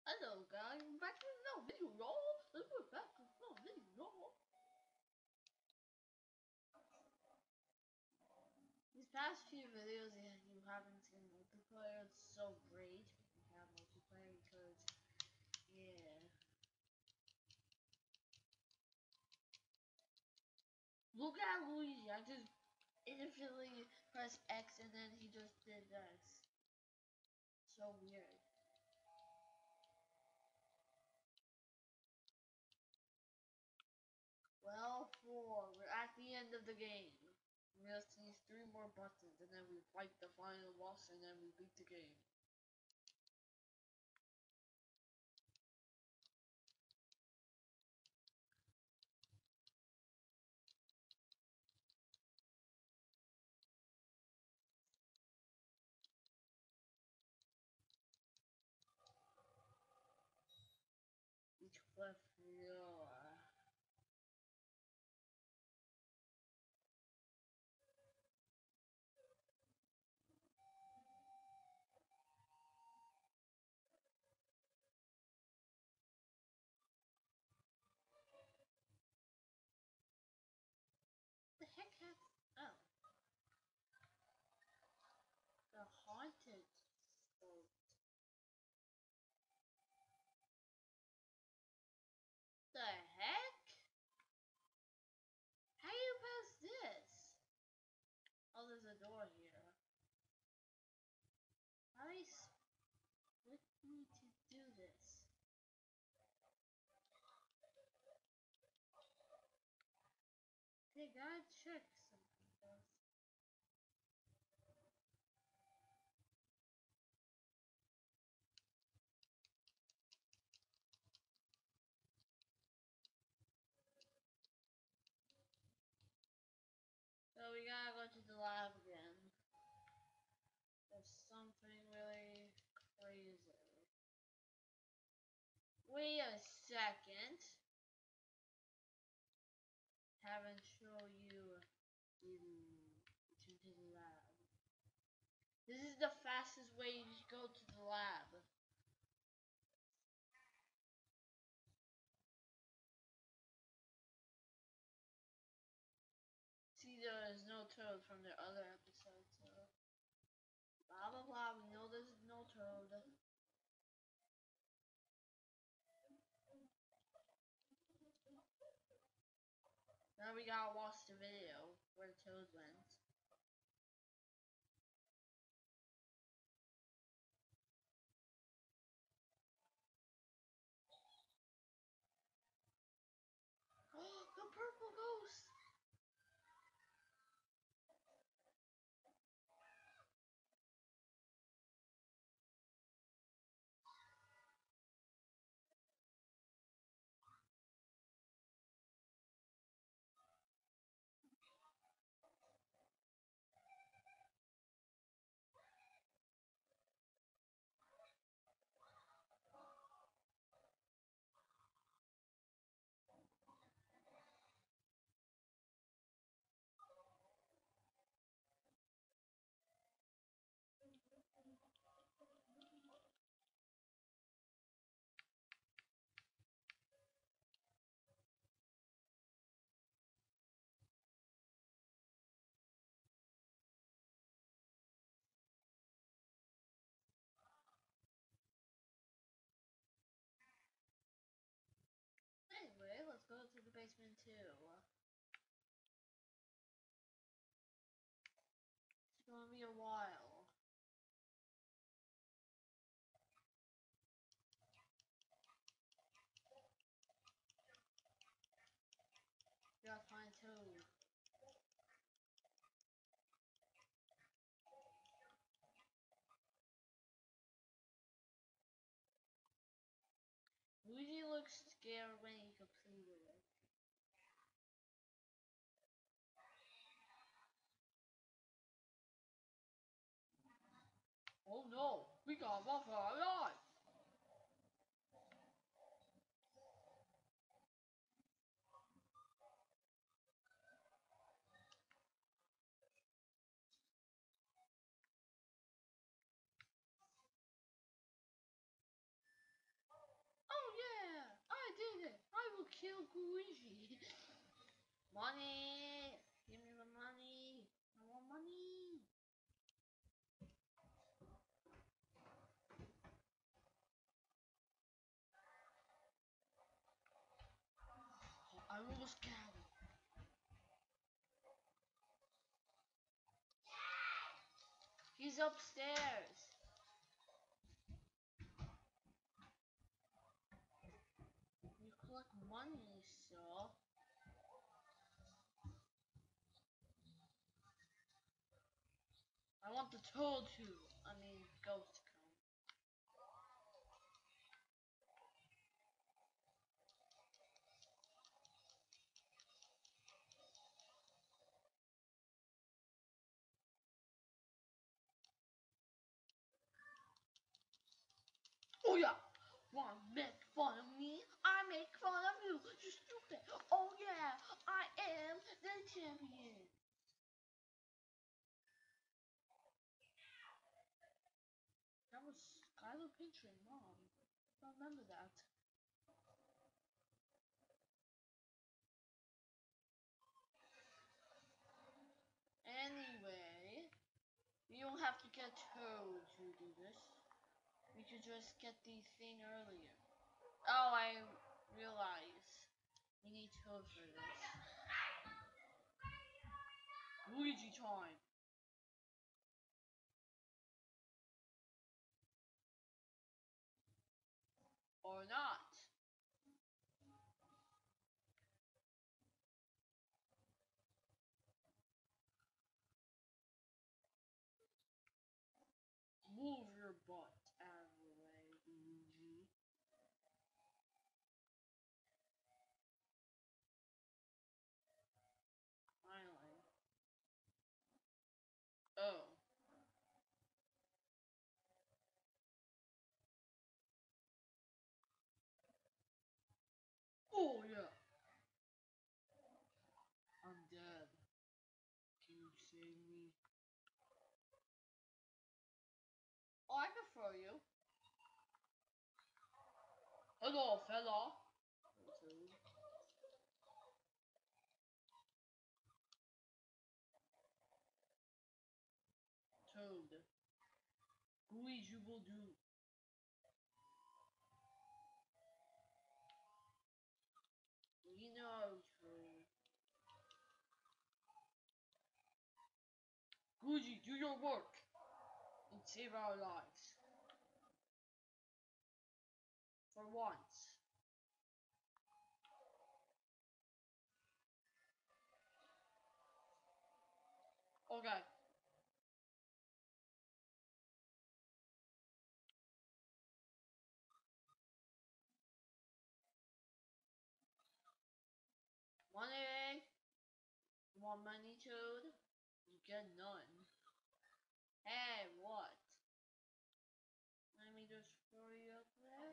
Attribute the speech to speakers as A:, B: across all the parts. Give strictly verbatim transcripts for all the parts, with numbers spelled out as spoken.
A: Hello guys, we're back with another video, y'all. We're back with another video, y'all. These past few videos, yeah, you haven't seen multiplayer. It's so great we have multiplayer because, yeah. Look at Luigi. I just instantly pressed X and then he just did this. So weird. Well, four. We're at the end of the game. We just need three more buttons and then we fight the final boss and then we beat the game. Each cliff, yeah. The heck has oh the haunted boat. The heck? How do you pass this? Oh, there's a door here. How do you split me to do this? Hey, gotta check something first. So we gotta go to the lab again. There's something really crazy. Wait a second. Haven't show you to the lab. This is the fastest way to go to the lab. See, there is no Toad from the other episode, so blah blah blah. We know there's no Toad. Now we gotta watch the video where Toad went. Oh, the purple ghost! Anyway, let's go to the basement too. It's gonna be a while. Gotta find Toad. Luigi looks scared when he completed it. Oh no, we got one for our life! kill Luigi. Money! Give me the money! I want money! Oh, I almost got him. He's upstairs. You collect money, sir. I want the toad to, I mean, ghost to come. Oh yeah! Wanna make fun of me? I make fun of you! You stupid! Oh yeah! I am the champion! That was Skylar Pincher, Mom. I remember that. Anyway, you don't have to get Toad to do this. We could just get the thing earlier. Oh, I realize. We need Toad for this. Luigi time! Or not. Move your butt out of the way, Luigi. Finally. Oh. Oh yeah. I'm dead. Can you save me? Oh, I can throw you. Hello, fella. Toad. Toad. Luigi will do. We know, Toad. Luigi, do your work and save our lives. For once. Okay. Money. You want money, Toad? You get none. Hey, what? Let me just throw you up there.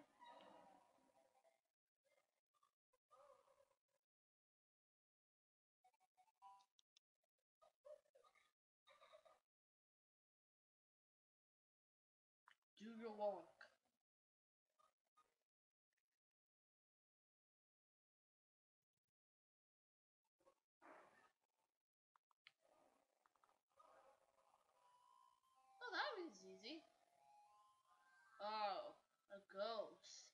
A: Do your work. Oh, that was easy. Oh, a ghost.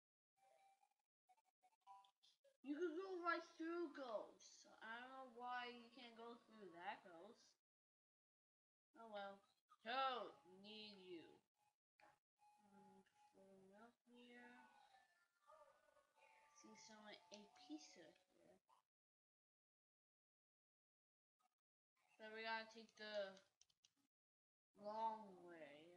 A: You could go right through ghosts. I don't know why you can't go through that ghost. Oh well. Toad, need you. Um, filling up here. See someone a pizza here. So we gotta take the long way.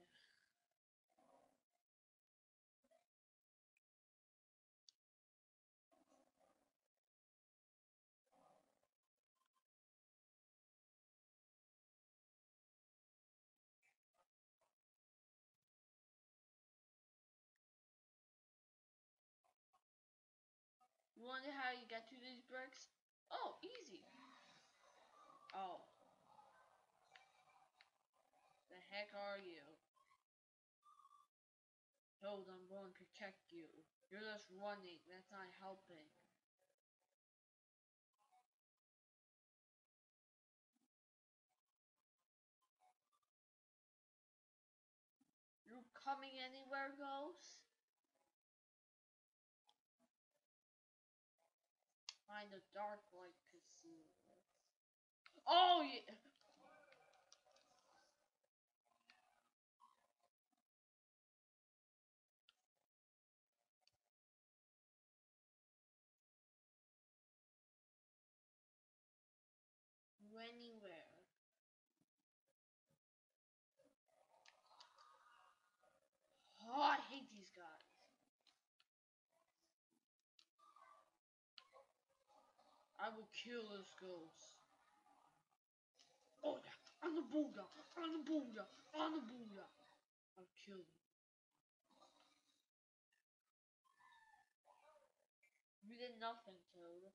A: You wonder how you get to these bricks? Oh, easy. Oh. The heck are you? Toad, I'm going to protect you. You're just running, that's not helping. coming anywhere goes. Find a dark light casino. Oh yeah. Anywhere. Oh, I hate these guys. I will kill this ghost. Oh yeah, on the booyah, on the booyah, on the booyah. I'll kill him. You did nothing, Toad.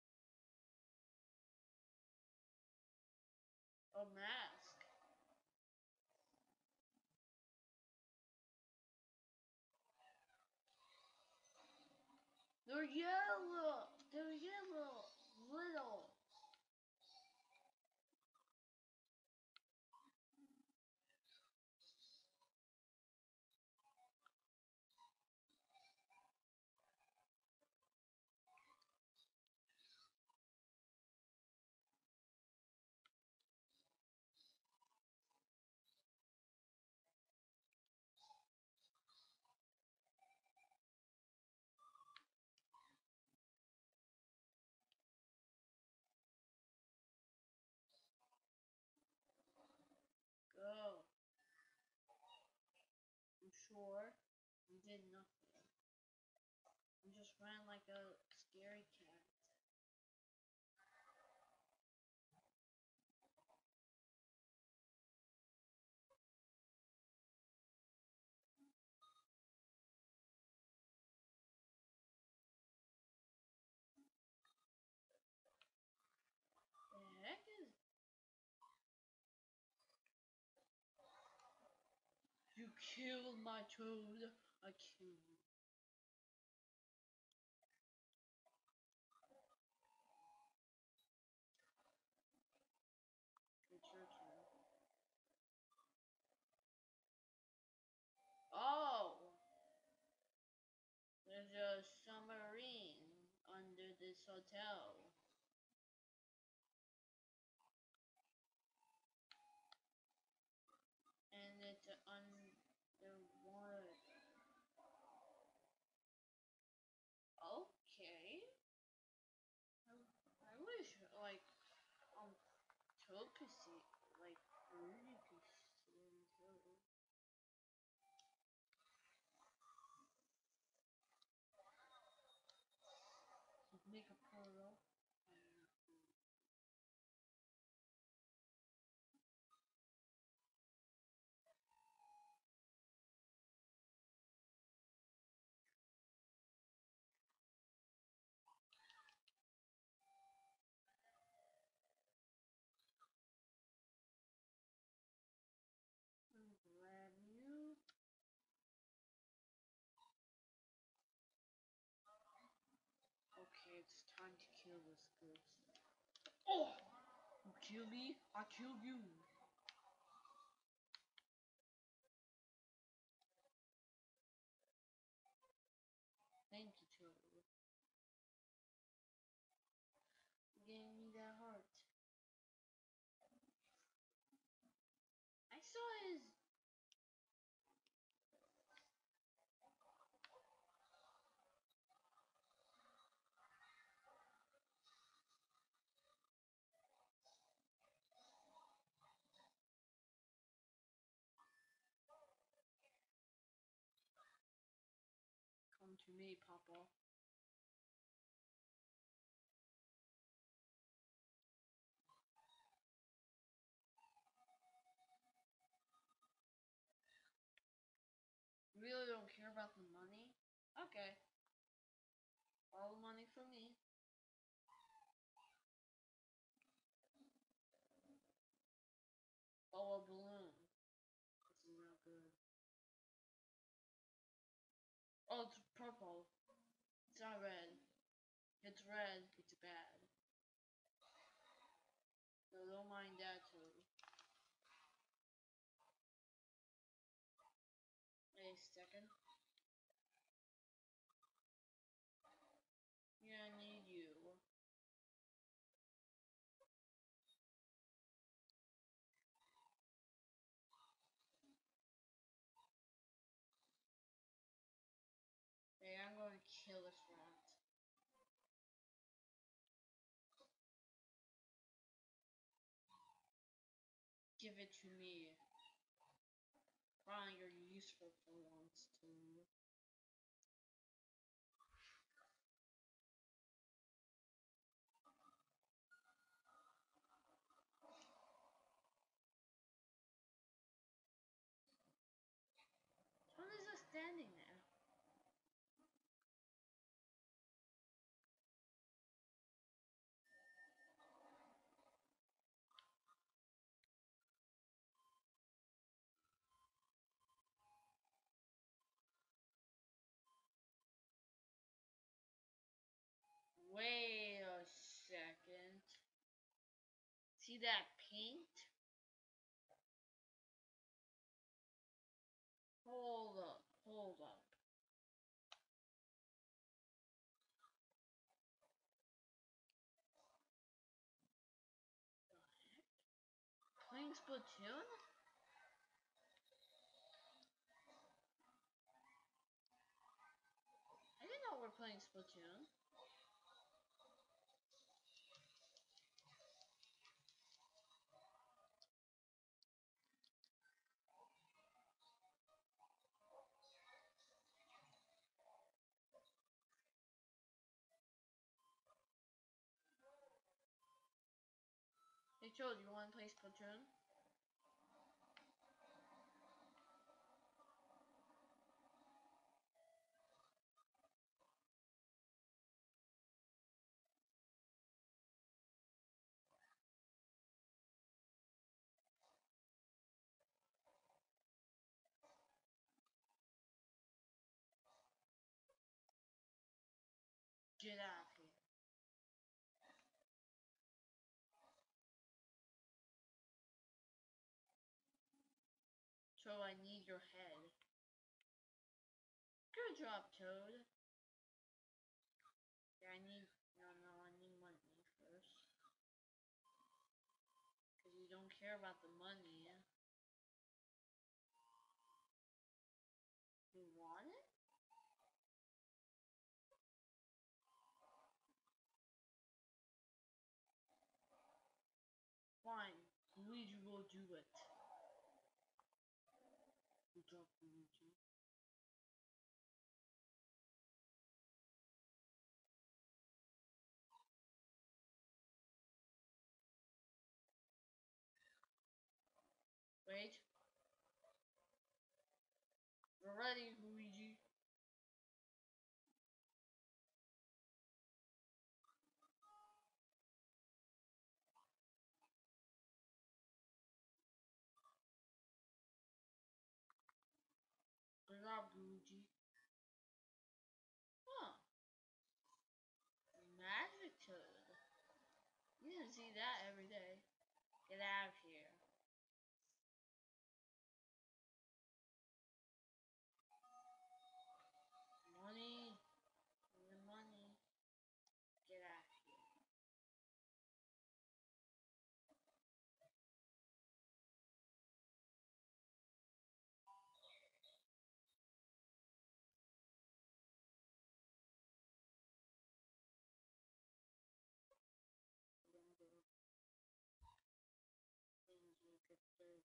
A: A mask. They're yellow. They're yellow. Little. Go. I'm sure. You did nothing. You just ran like a scary cat. The heck is... You killed my Toad. I killed you. It's your turn. Oh! There's a submarine under this hotel. And it's underwater. Okay. I, I wish, like, um, Toad could see, like, Rudy could swim too. Make a portal. Grab you. Okay, it's time to kill this ghost. Oh! You kill me, I kill you. Thank you, Toad. Gave me that heart. I saw his... Come to me, Papa. Really don't care about the money? Okay. All the money for me. Oh, a balloon. This is not good. Oh, it's purple. It's not red. It's red. It's bad. So don't mind that too. Hey, to me. Fine, you're useful for once too. What is just standing there? Wait a second. See that paint? Hold up, hold up. Playing Splatoon? I didn't know we're playing Splatoon. Hey Joe, do you want to play Splatoon? Get out of here. So I need your head. Good job, Toad. Yeah, I need... No, no, I need money first. Because you don't care about the money. You want it? Fine. Luigi will do it. Good job, Luigi. Wait. We're ready, Luigi. Good job, Luigi. Huh. Magic Toad. You didn't see that every day. Get out of here. Money. The money. Get out of here. Things we could do.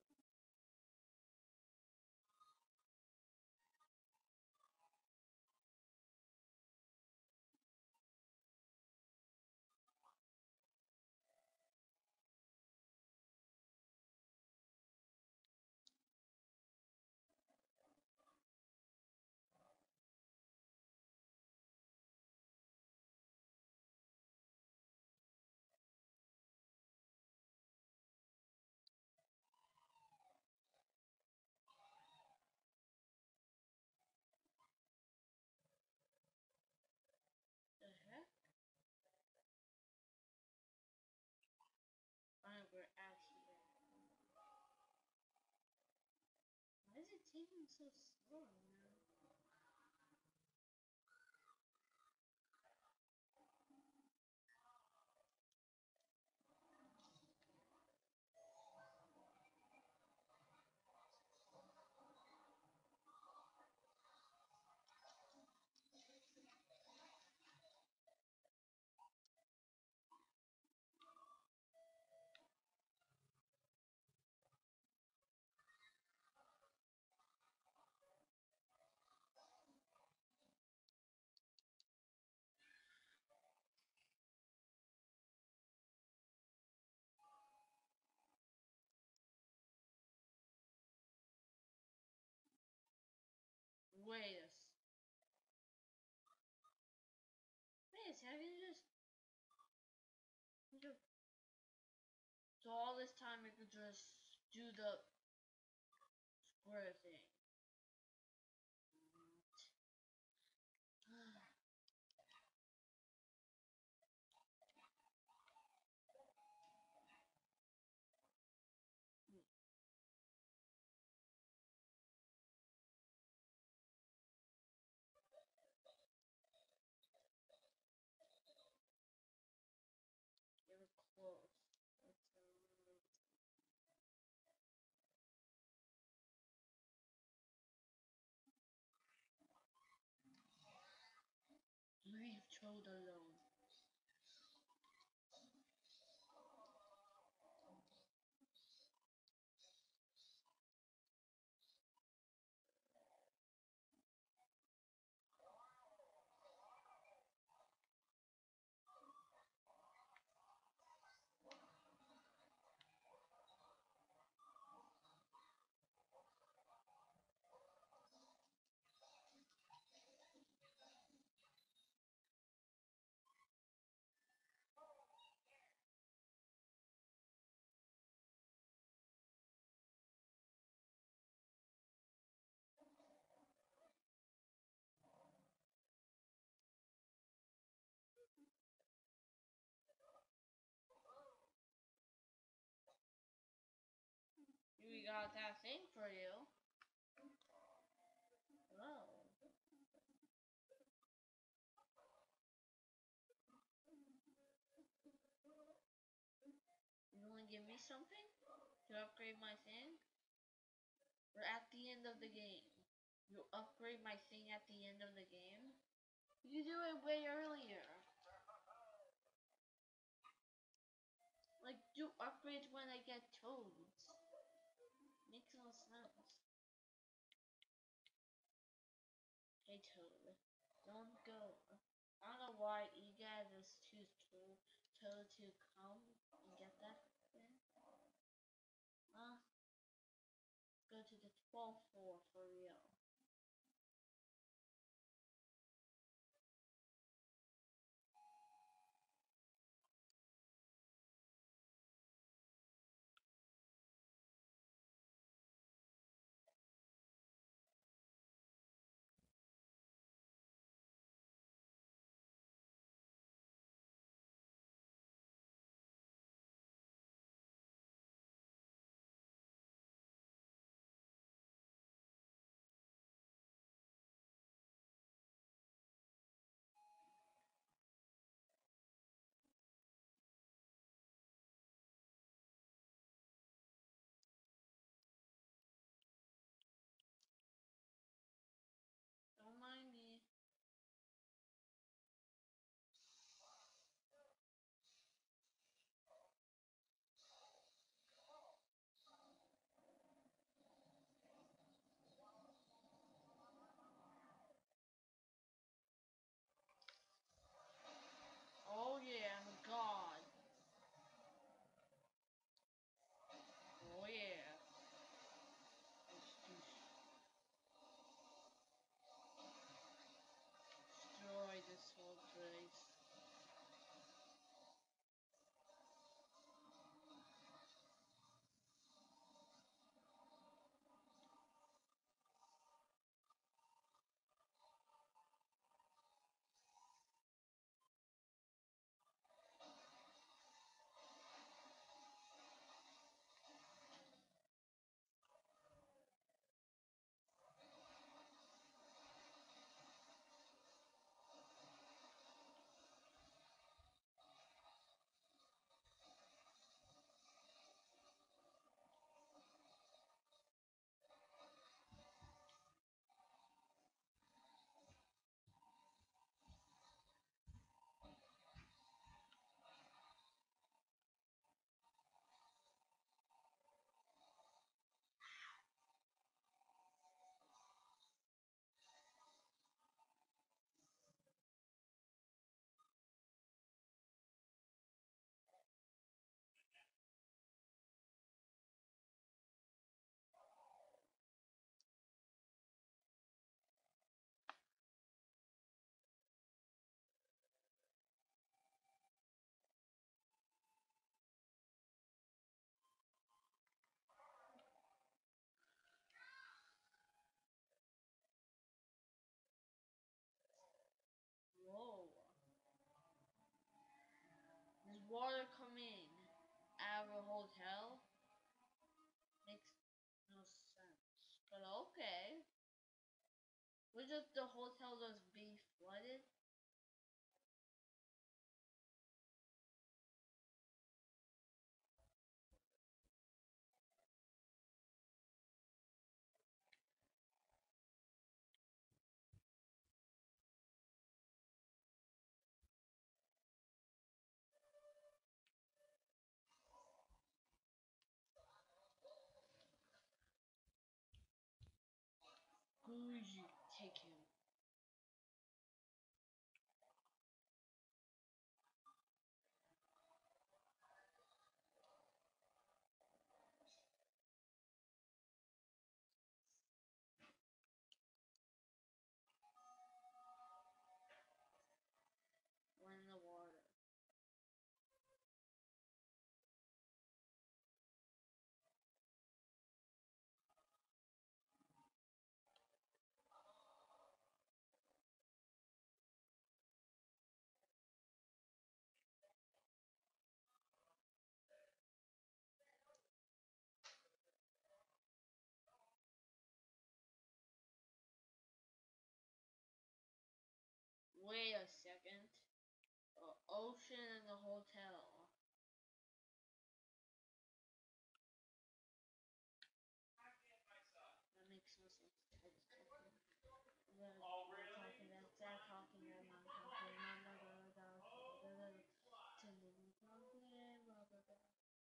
A: The heck? Fine, we're out here. Why is it taking so slow now? Wait a s- wait a second, just, just so all this time I could just do the square thing. It was close. Let's, uh, leave Toad alone. We got that thing for you. Whoa. You wanna give me something to upgrade my thing? We're at the end of the game. You upgrade my thing at the end of the game? You do it way earlier. Like, do upgrades when I get toads. Makes no sense. Hey Toad, don't go. I don't know why Egad is too Toad, Toad to come and get that thing. Uh, let's go to the twelfth floor for real. water coming out of a hotel? Makes no sense. But okay. Was just the hotel just be flooded? Gucci, take him. We're in the water. Wait a second. Uh, ocean and the hotel. That makes no sense. I just talking. The, oh, really? Talking that that talking that mom talking mom da da da da da da da talking blah blah blah.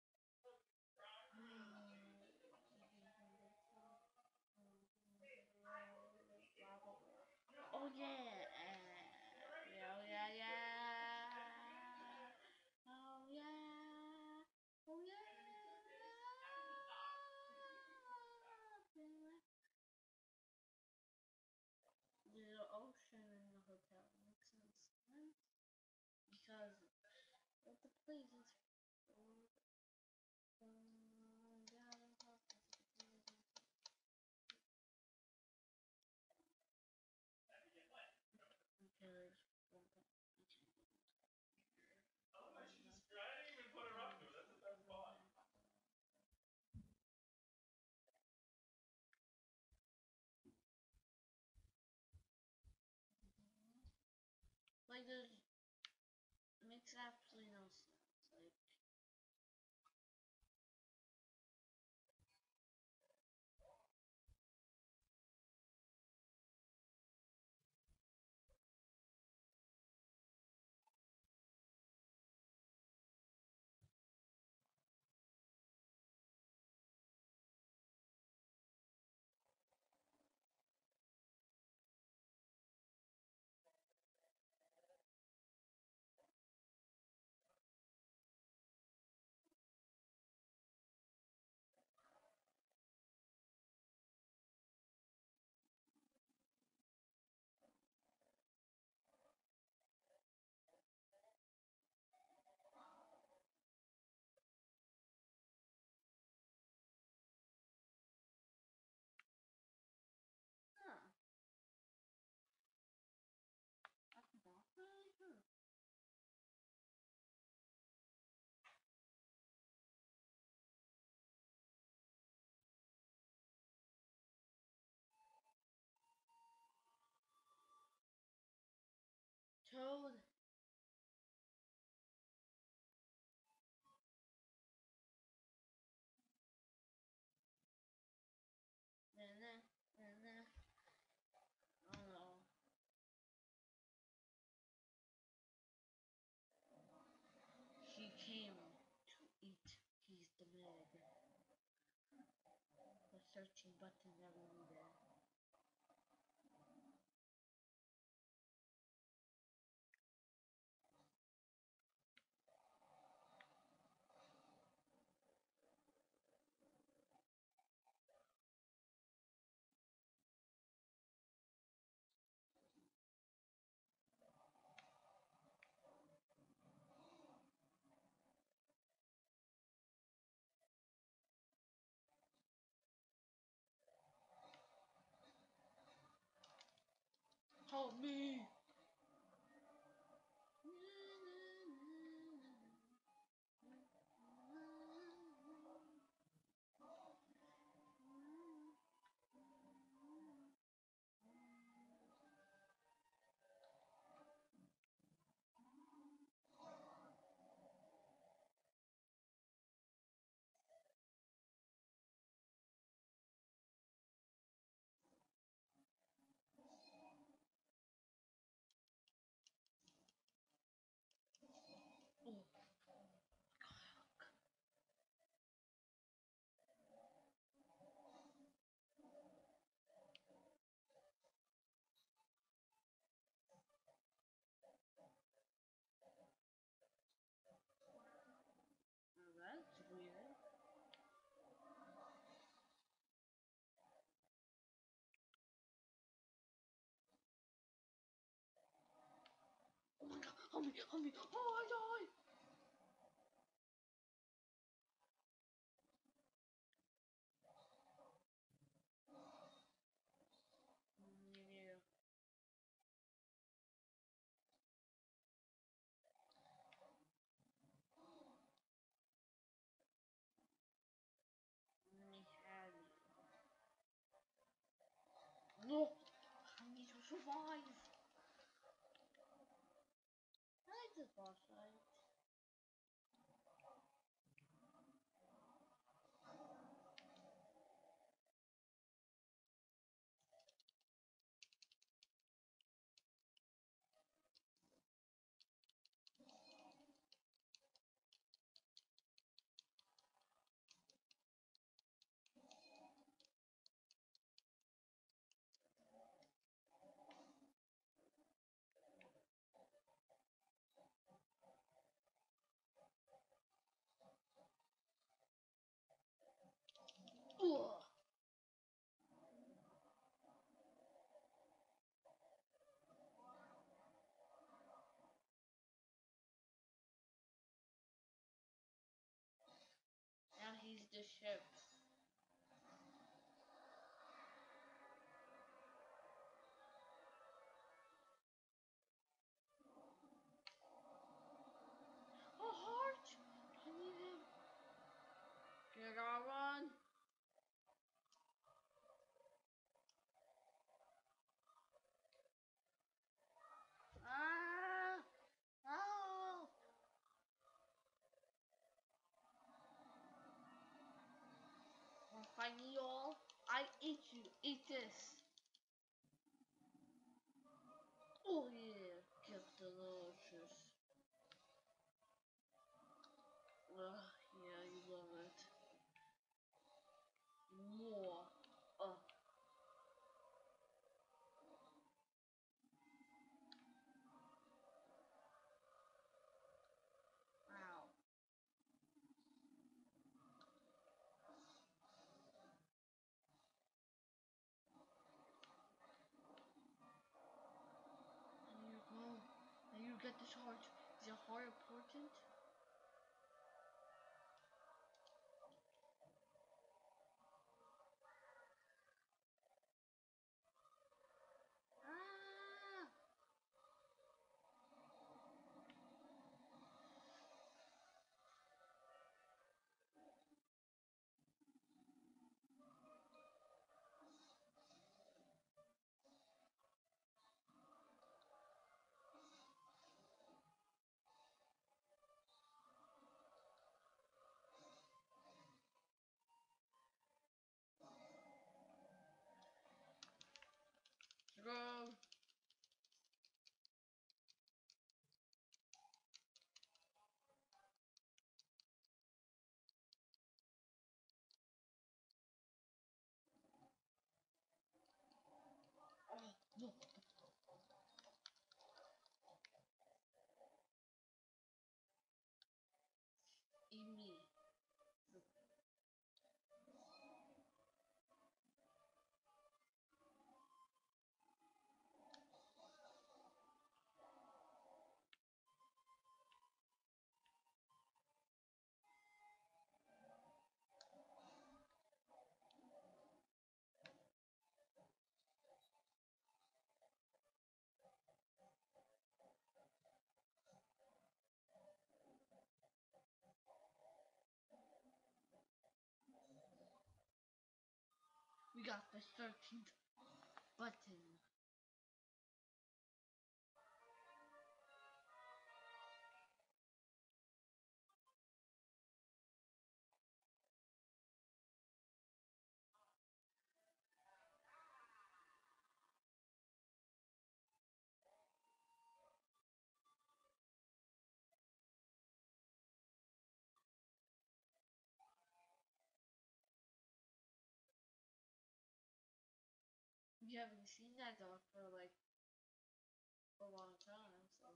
A: Oh yeah. Yeah, yeah, yeah. Oh yeah. Oh yeah. The ocean and the hotel makes sense. Because of the places. Like there's makes absolutely no sense. Like huh. That's not really true. Toad. Nah, nah, nah, nah. Oh no. He came to eat. He's the Meg. The searching button everywhere. Help me, help me. Oh, I died. Yeah. We had no. I need to survive. I like this boss fight. Ugh. Now he's the ship. A heart! I need him. Get on run. Ah! Help! Wanna fight me, y'all? I eat you. Eat this. Oh yeah, get delicious. Ugh, yeah, you love it. More. Ugh. Ow. There you go. Now you get this heart. Is your heart important? Ah! Go. Oh, no. Eat me. We got the thirteenth button. We haven't seen that dog for like a long time, so.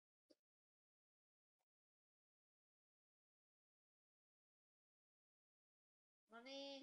A: Money.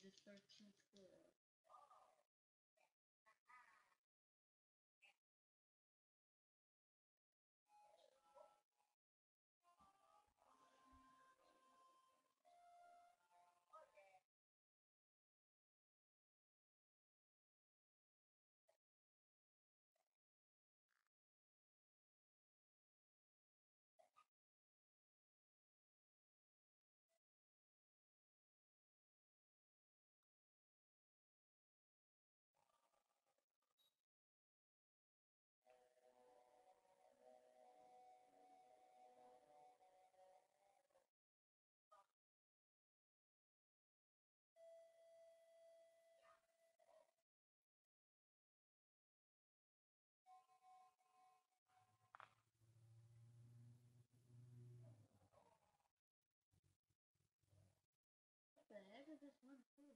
A: the thirteenth floor. What the heck is this one for?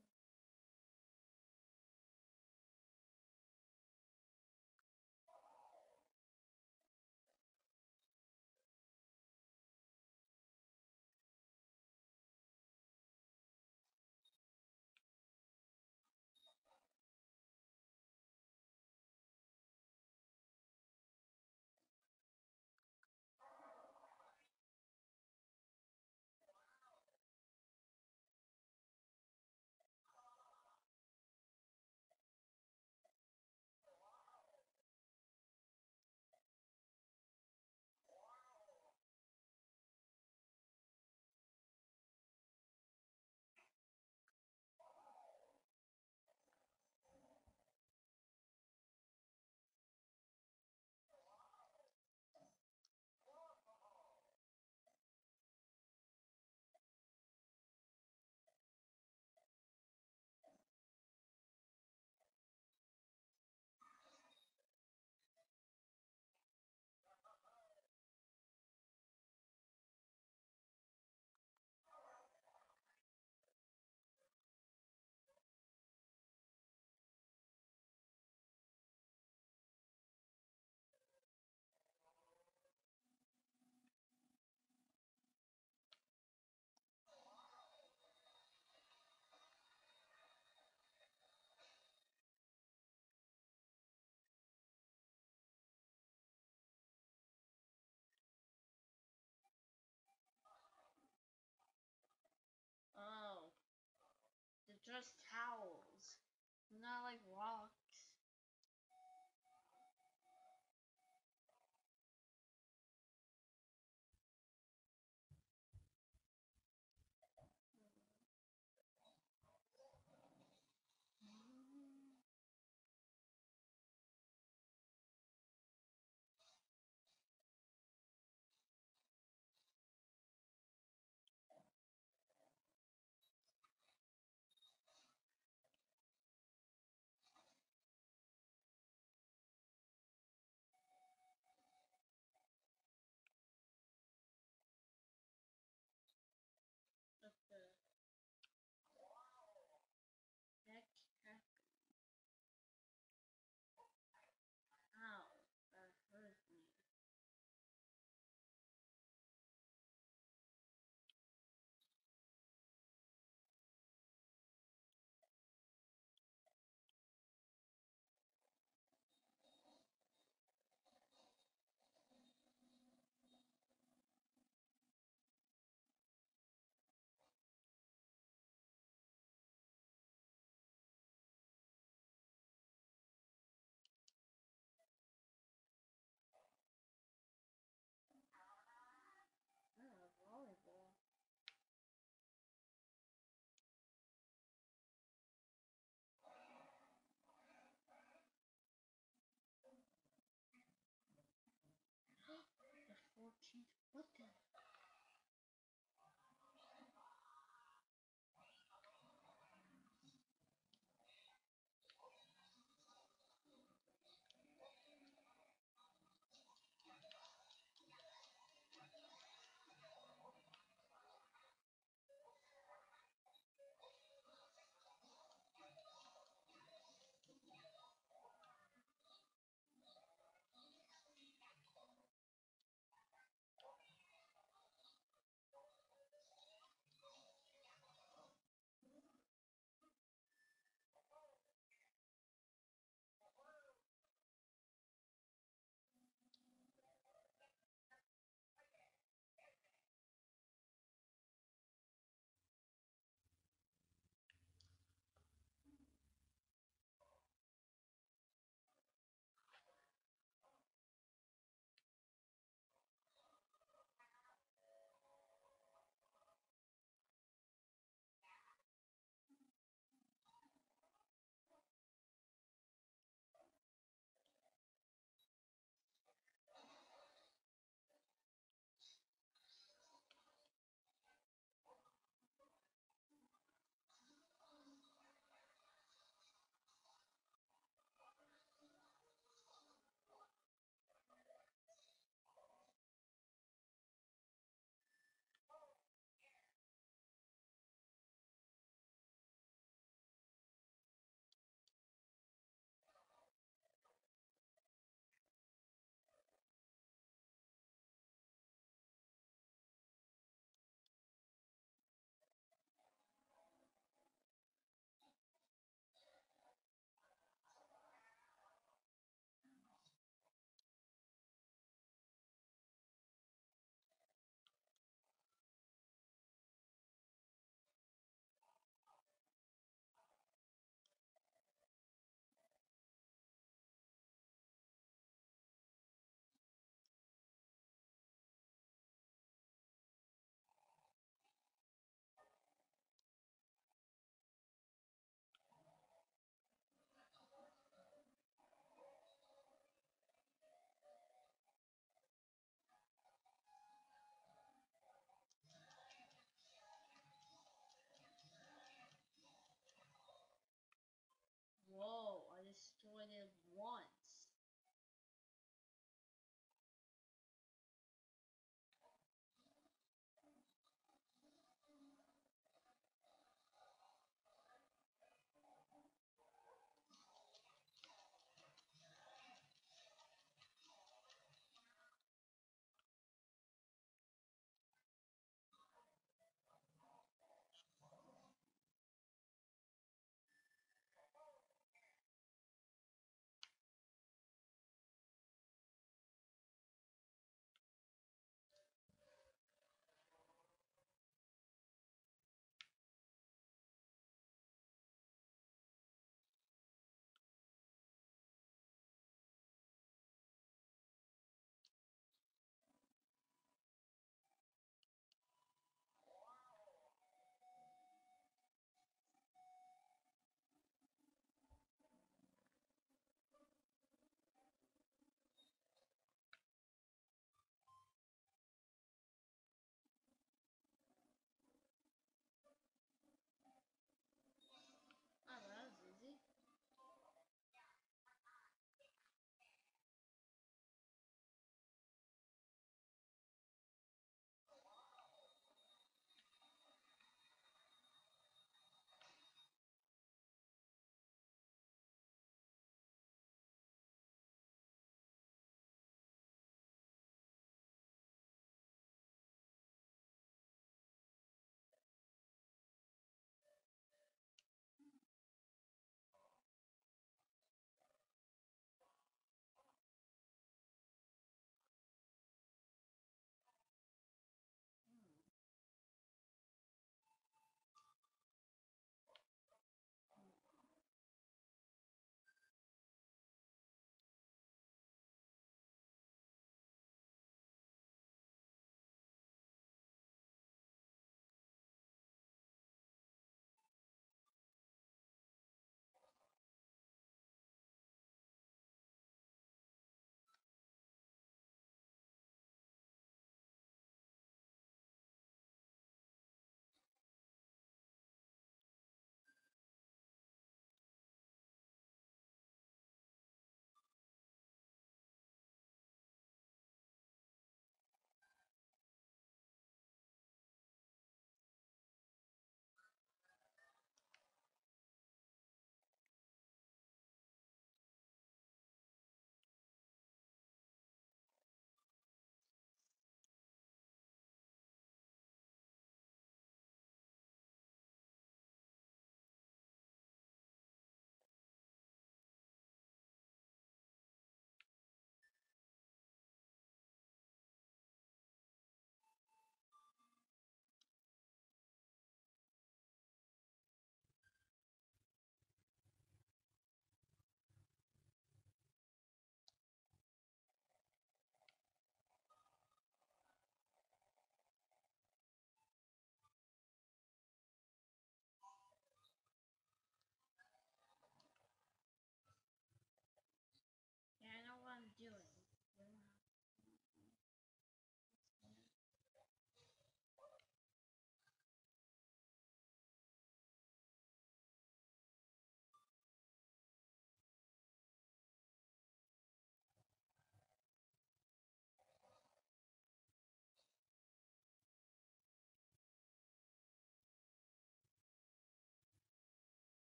A: Oh, they're just towels. They're not like rocks.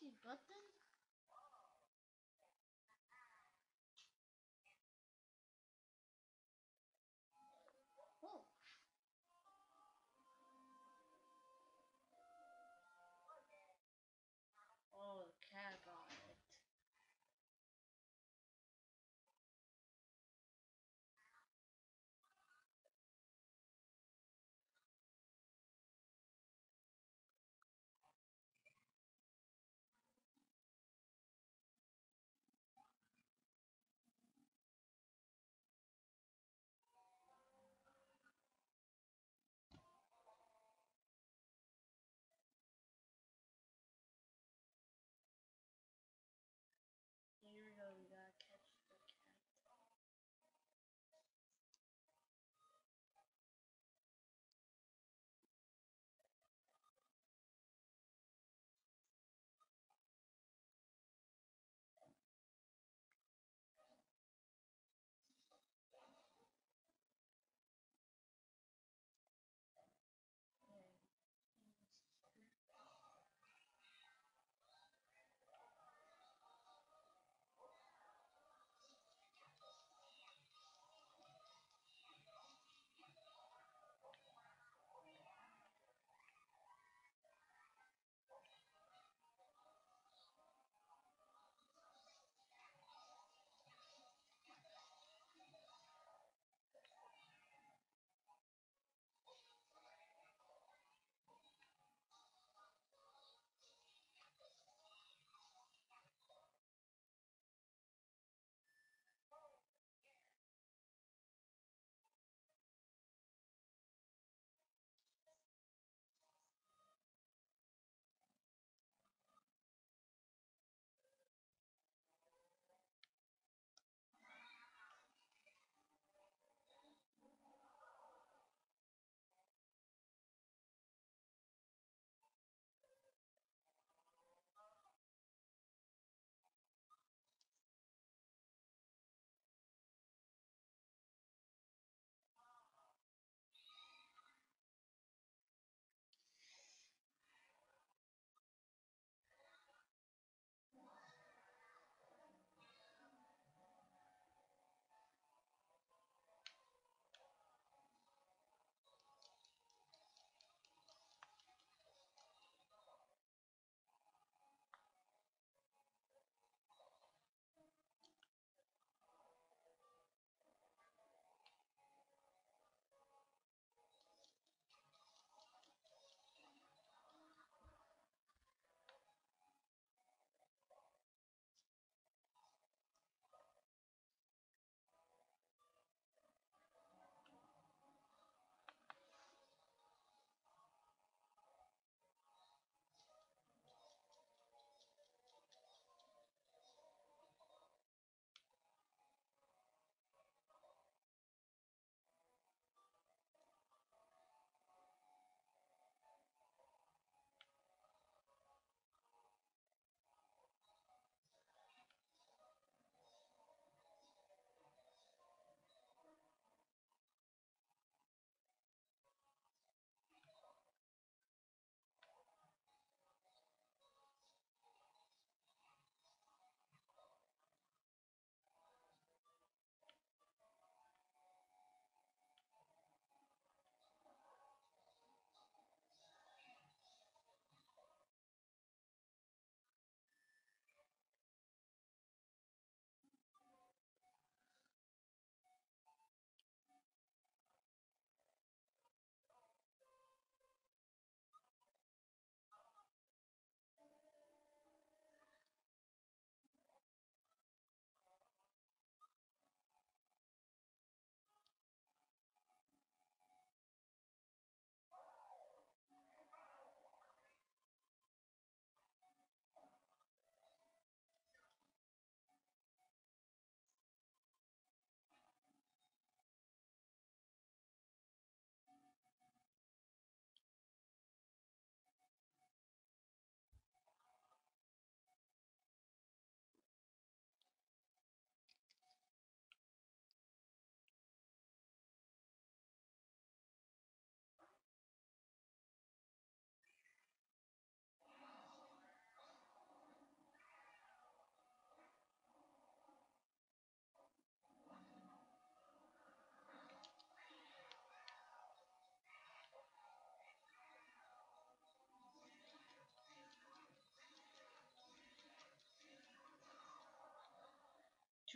A: see button? Oh. Oh, the cat got it.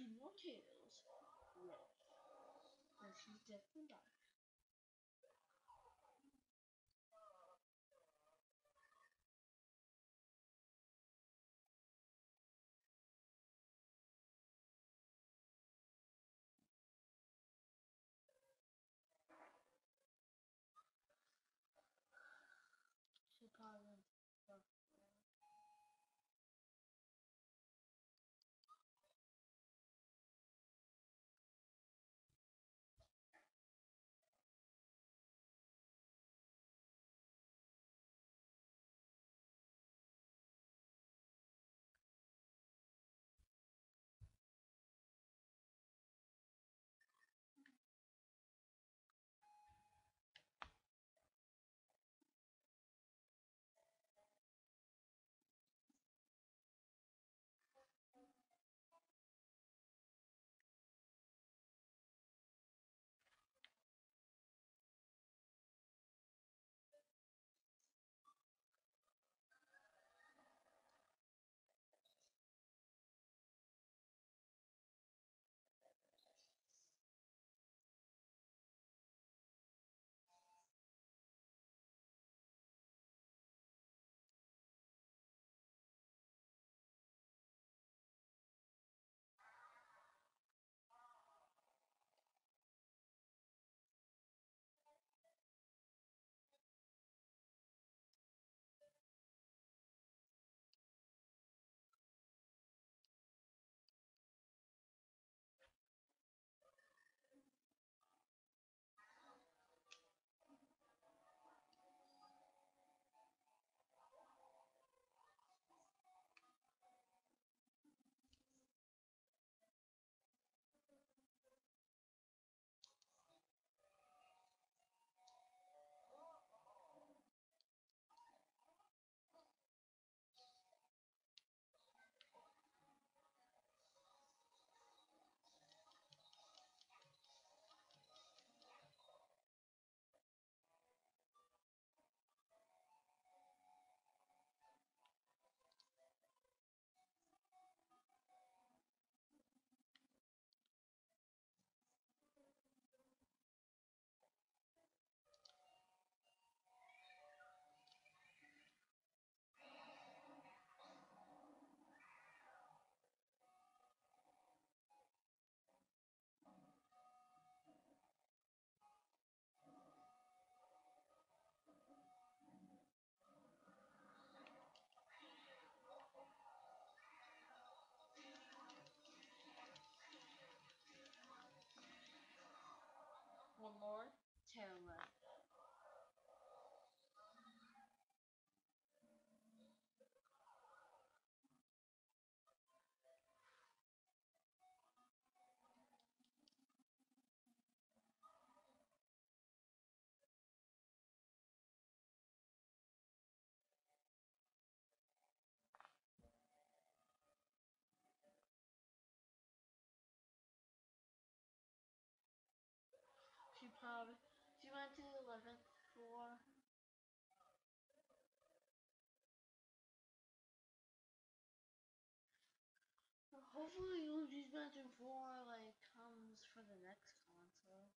A: two more tails. Yes. And she's definitely back. She probably went to one more tail left. She probably she went to the eleventh floor. Hopefully Luigi's Mansion four like comes for the next console.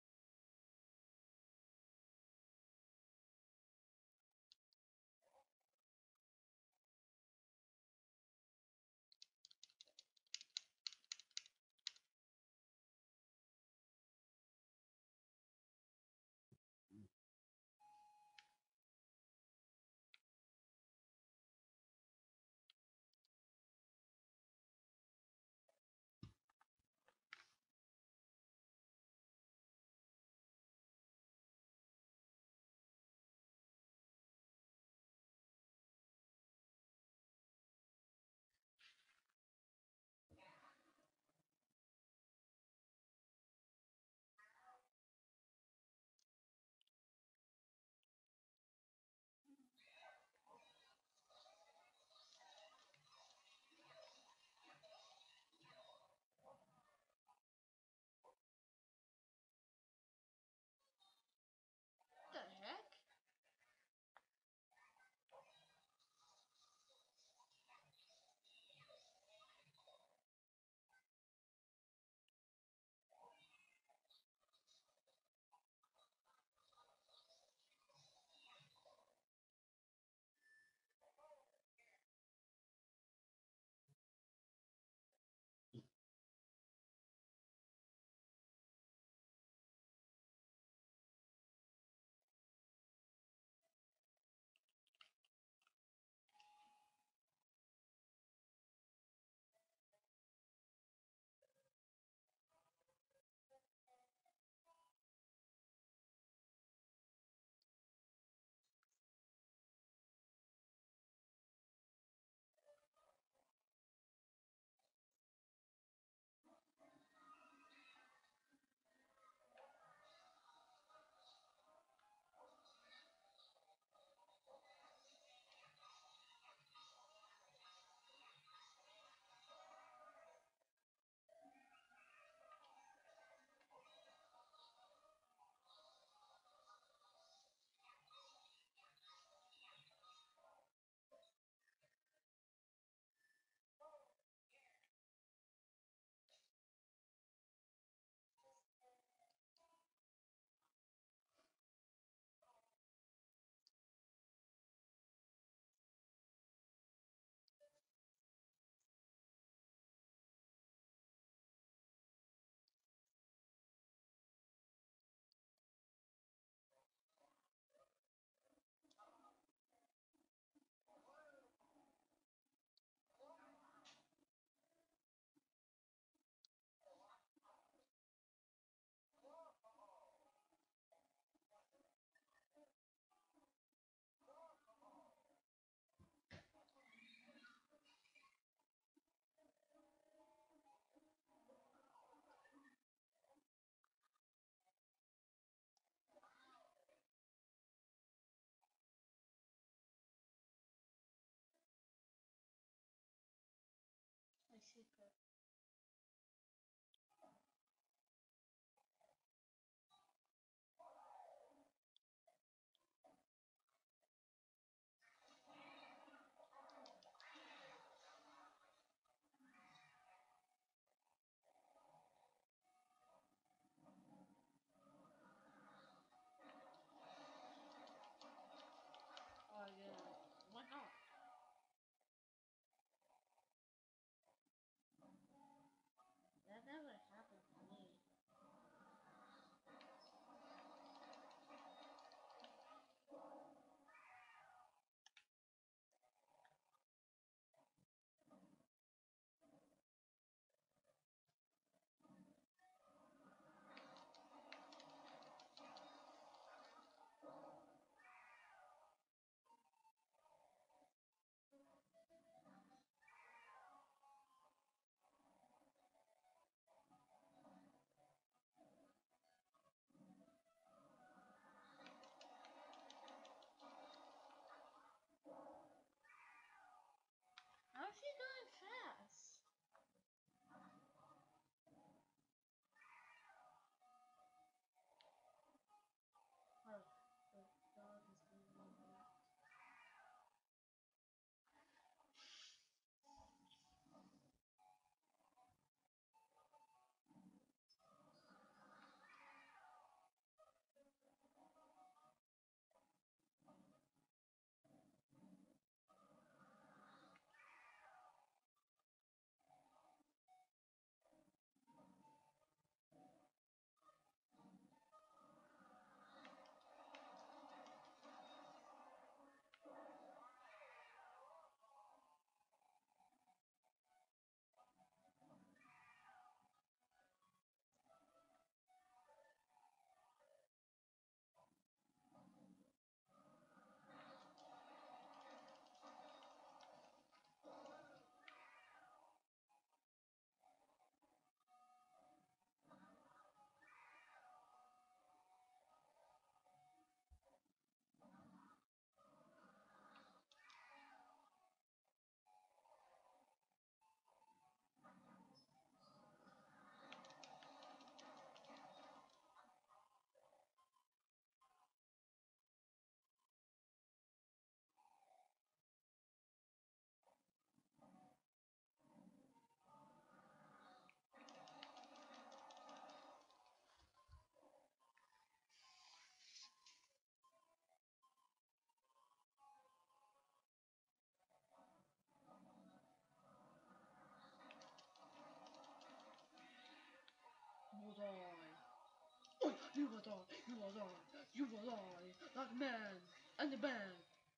A: die, you will die, you will die, like a man, and the band.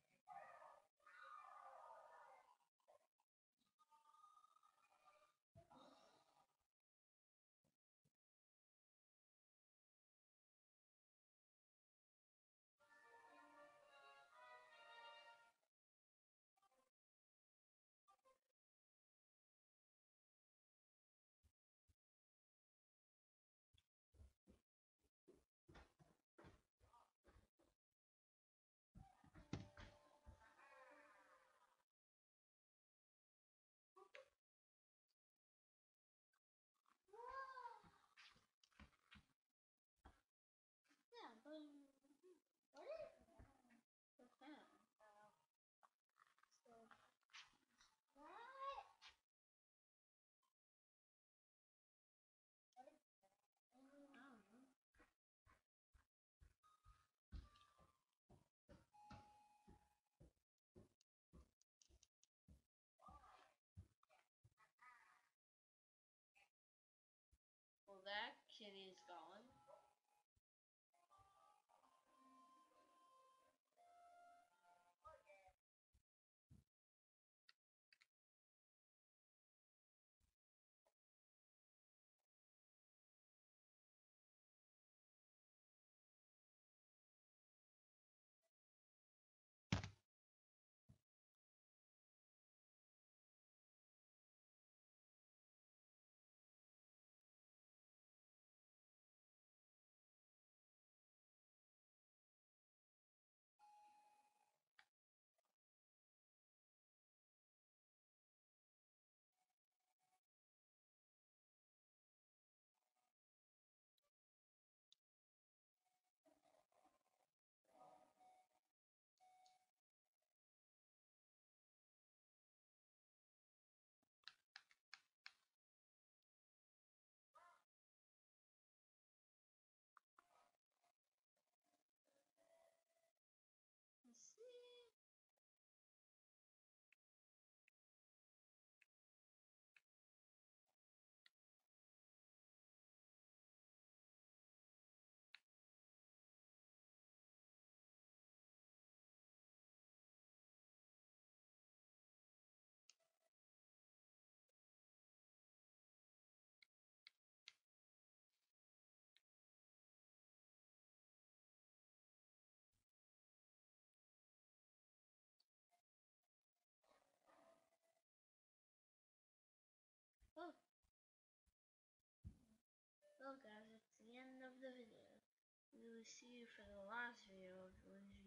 A: Yeah, but what is the fan? So what? I don't know. Well, that kitty's gone. Let's see. Oh, well guys, it's the end of the video. We will see you for the last video of Luigi